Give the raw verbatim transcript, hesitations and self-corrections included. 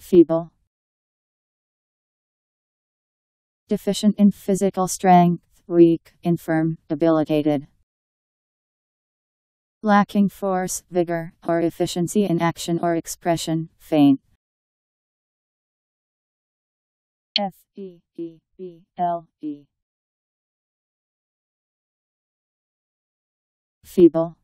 Feeble. Deficient in physical strength, weak, infirm, debilitated. Lacking force, vigor, or efficiency in action or expression, faint. F E E B L E. Feeble.